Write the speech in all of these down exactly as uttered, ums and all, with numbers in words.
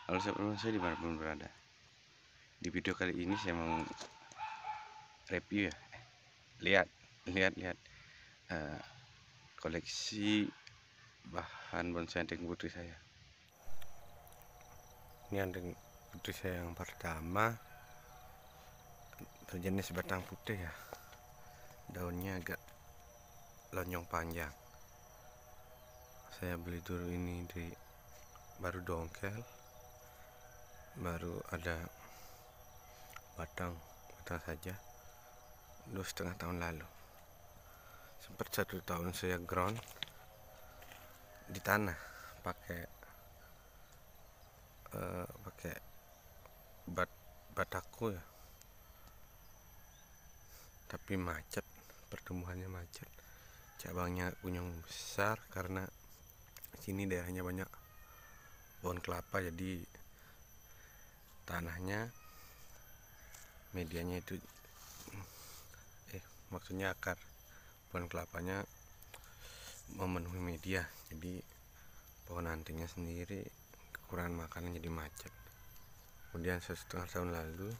Halo sahabat saya dimanapun berada. Di video kali ini saya mau review ya. Lihat, lihat, lihat uh, koleksi bahan bonsai anting putri saya. Ini anting putri saya yang pertama, berjenis batang putih ya. Daunnya agak lonjong panjang. Saya beli dulu ini di baru dongkel. Baru ada batang batang saja dua setengah tahun lalu. Sempat satu tahun saya ground di tanah pakai uh, pakai bat bataku ya, tapi macet, pertumbuhannya macet, cabangnya kunjung besar karena sini daerahnya banyak pohon kelapa, jadi tanahnya medianya itu eh maksudnya akar pohon kelapanya memenuhi media, jadi pohon antingnya sendiri kekurangan makanan jadi macet. Kemudian setengah tahun lalu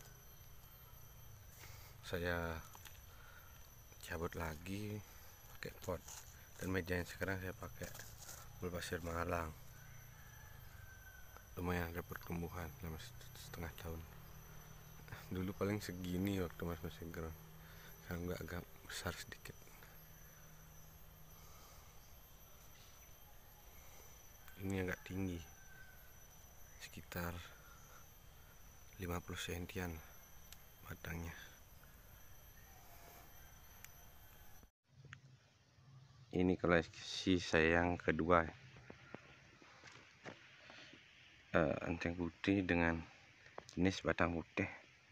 saya cabut lagi pakai pot, dan medianya sekarang saya pakai bulu pasir Malang. Lumayan ada pertumbuhan selama setengah tahun. Dulu paling segini waktu mas masih ground, sekarang nggak, agak besar sedikit. Ini agak tinggi, sekitar lima puluh sentian batangnya. Ini koleksi saya yang kedua, uh, anting putih dengan jenis batang putih.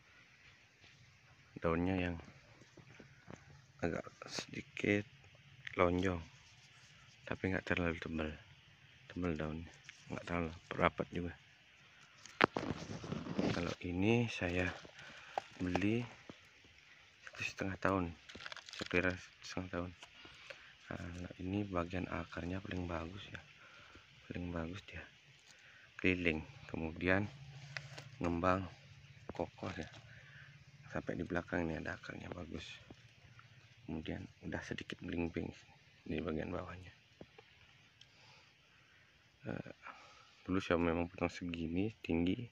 Daunnya yang agak sedikit lonjong, tapi nggak terlalu tebal. Tebal daunnya, nggak terlalu rapat juga. Kalau ini saya beli satu setengah tahun, saya kira setengah tahun. Nah, ini bagian akarnya paling bagus ya, paling bagus dia, keliling, kemudian ngembang kokoh ya, sampai di belakang ini ada akarnya bagus. Kemudian udah sedikit melingping di bagian bawahnya. Uh, dulu saya memang potong segini tinggi.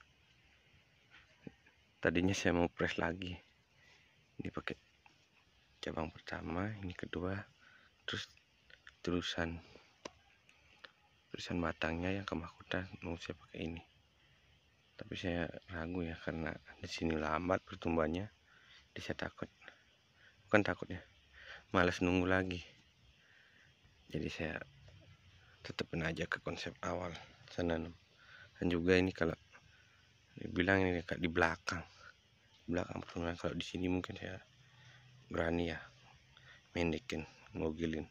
Tadinya saya mau press lagi. Ini pakai cabang pertama, ini kedua, terus terusan terusan batangnya yang kemakutan mau saya pakai ini. Tapi saya ragu ya, karena di sini lambat pertumbuhannya. Jadi saya takut, bukan takutnya, malas nunggu lagi. Jadi saya tetapin aja ke konsep awal sana. Dan juga ini kalau dibilang ini kayak di belakang, belakang pertumbuhan. Kalau di sini mungkin saya berani ya mendekin, ngogilin.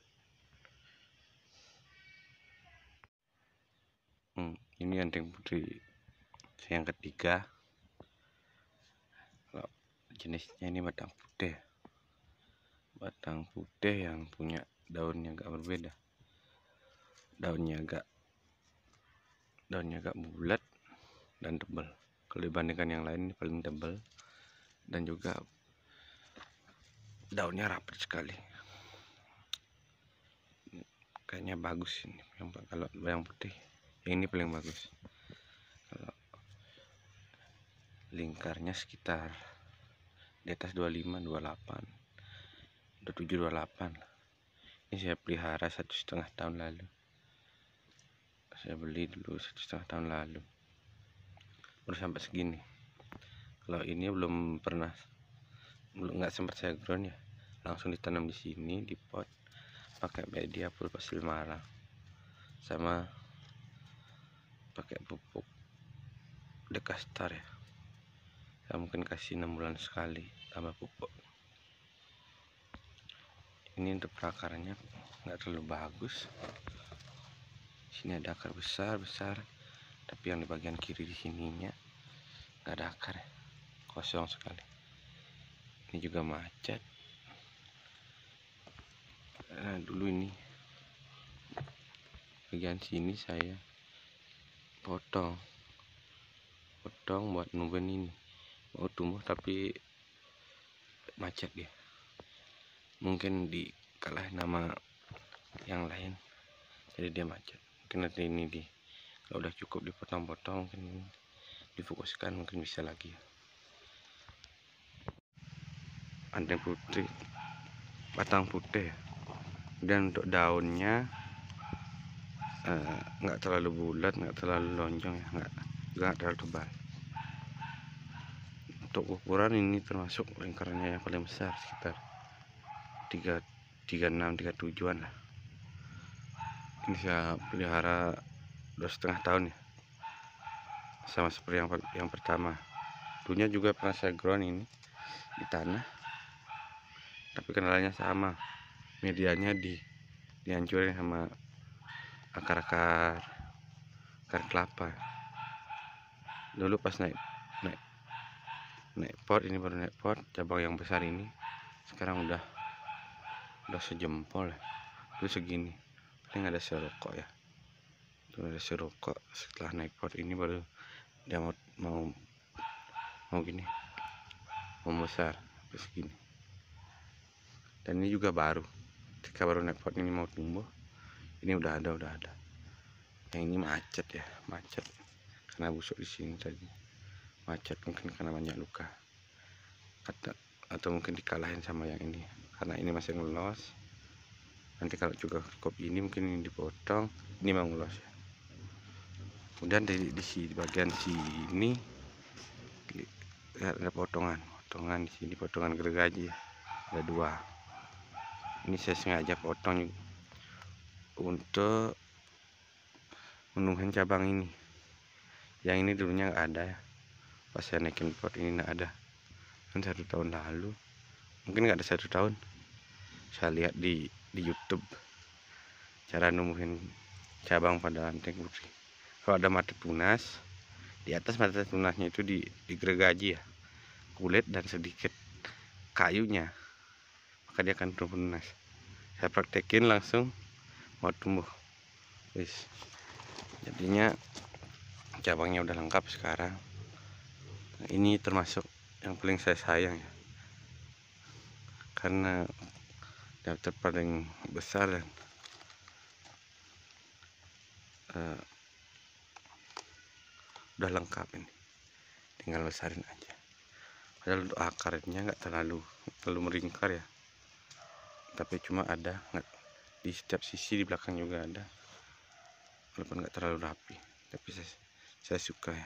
Hmm, ini anting putri yang ketiga. Kalau jenisnya ini batang putih, batang putih yang punya daunnya agak berbeda. Daunnya agak daunnya agak bulat dan tebal. Kalau dibandingkan yang lain ini paling tebal, dan juga daunnya rapat sekali. Kayaknya bagus ini yang, kalau yang putih yang ini paling bagus. Kalau lingkarnya sekitar di atas dua puluh lima, dua puluh delapan, dua puluh tujuh, dua puluh delapan. Ini saya pelihara satu setengah tahun lalu. Saya beli dulu satu setengah tahun lalu, baru sampai segini. Kalau ini belum pernah, belum nggak sempat saya ground ya, langsung ditanam di sini di pot pakai media bulu pasir Malang, sama pakai pupuk Dekastar ya. Saya mungkin kasih enam bulan sekali tambah pupuk. Ini untuk perakarannya nggak terlalu bagus. Sini ada akar besar besar, tapi yang di bagian kiri di sininya nggak ada akar, kosong sekali. Ini juga macet. Nah, dulu ini bagian sini saya potong, potong buat nungguin ini mau tumbuh, tapi macet dia, mungkin dikalahin nama yang lain jadi dia macet. Mungkin nanti ini di kalau udah cukup dipotong-potong, mungkin difokuskan, mungkin bisa lagi. Anting putih, batang putih, dan untuk daunnya nggak uh, terlalu bulat, nggak terlalu lonjong ya, nggak nggak terlalu tebal. Untuk ukuran ini termasuk lingkarannya yang paling besar, sekitar tiga tiga enam tiga tujuan lah. Ini saya pelihara dua setengah tahun ya, sama seperti yang yang pertama. Dulunya juga pernah saya ground ini di tanah, tapi kendalanya sama, medianya di dihancurin sama akar-akar akar kelapa. Dulu pas naik naik naik pot, ini baru naik pot cabang yang besar ini, sekarang udah udah sejempol ya, itu segini, paling ada serokok ya, itu ada serokok. Setelah naik pot ini baru dia mau mau mau gini, mau besar segini. Dan ini juga baru, ketika baru naik pot ini mau tumbuh, ini udah ada udah ada. Yang ini macet ya, macet karena busuk di sini tadi, macet mungkin karena banyak luka, atau, atau mungkin dikalahin sama yang ini karena ini masih ngelos. Nanti kalau juga cukup ini mungkin ini dipotong, ini mau ngelos ya. Kemudian di, di, di bagian sini lihat ada potongan potongan di sini, potongan gergaji ada dua. Ini saya sengaja potong untuk menumbuhkan cabang ini. Yang ini dulunya nggak ada ya, pas saya naikin pot ini nggak ada, kan satu tahun lalu, mungkin nggak ada satu tahun, saya lihat di di YouTube cara numbuhin cabang pada anting putih. Kalau ada mati tunas, di atas mati tunasnya itu di digergaji ya, kulit dan sedikit kayunya, maka dia akan tumbuh tunas. Saya praktekin langsung mau tumbuh, wis. Jadinya cabangnya udah lengkap sekarang. Nah, ini termasuk yang paling saya sayang ya, karena daftar paling besar dan uh, udah lengkap ini, tinggal besarin aja. Padahal untuk akarnya nggak terlalu terlalu meringkar ya, tapi cuma ada nggak di setiap sisi, di belakang juga ada, walaupun nggak terlalu rapi, tapi saya, saya suka ya.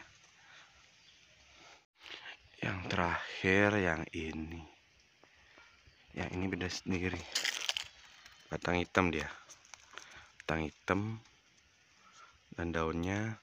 Yang terakhir yang ini, yang ini beda sendiri, batang hitam dia, batang hitam dan daunnya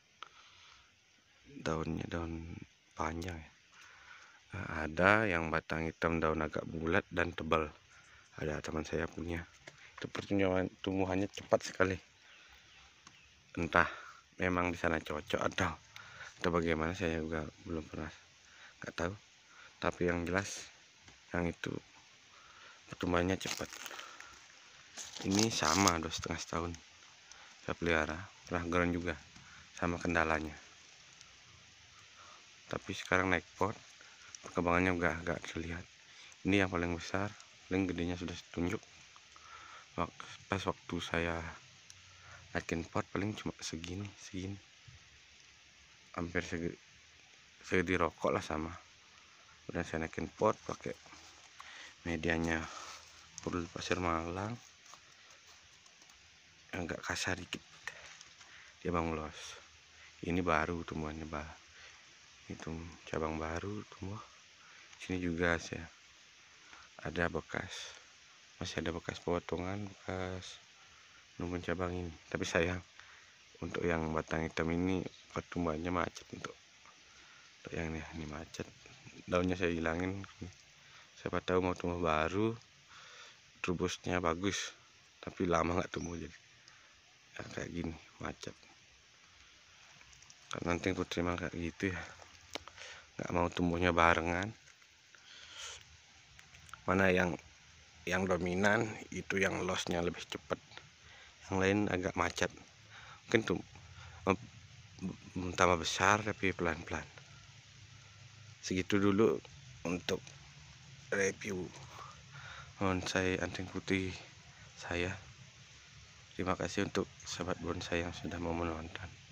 daunnya daun panjang ya. Nah, ada yang batang hitam daun agak bulat dan tebal, ada teman saya punya, itu pertumbuhan tumbuhannya cepat sekali. Entah memang di sana cocok atau atau bagaimana, saya juga belum pernah, nggak tahu. Tapi yang jelas yang itu pertumbuhannya cepat. Ini sama dua setengah tahun saya pelihara, pernah ground juga sama kendalanya. Tapi sekarang naik pot, perkembangannya udah agak terlihat. Ini yang paling besar, paling gedenya sudah tunjuk. Pas waktu saya naikin pot paling cuma segini segini, hampir segi, segede rokok lah sama. Udah saya naikin pot pakai medianya pudul pasir Malang, agak kasar dikit, dia bang los. Ini baru tumbuhannya, bah itu cabang baru tumbuh. Sini juga saya ada bekas, masih ada bekas potongan, bekas numbuhin cabang ini. Tapi sayang untuk yang batang hitam ini pertumbuhannya macet. Untuk untuk yang ini, ini macet, daunnya saya hilangin, siapa tahu mau tumbuh baru, trubusnya bagus, tapi lama nggak tumbuh jadi ya, kayak gini macet. Kan nanti putri mah kayak gitu ya, nggak mau tumbuhnya barengan. Mana yang yang dominan itu yang losnya lebih cepat, yang lain agak macet. Mungkin tuh belum tambah besar tapi pelan-pelan. Segitu dulu untuk review bonsai anting putih saya. Terima kasih untuk sahabat bonsai yang sudah mau menonton.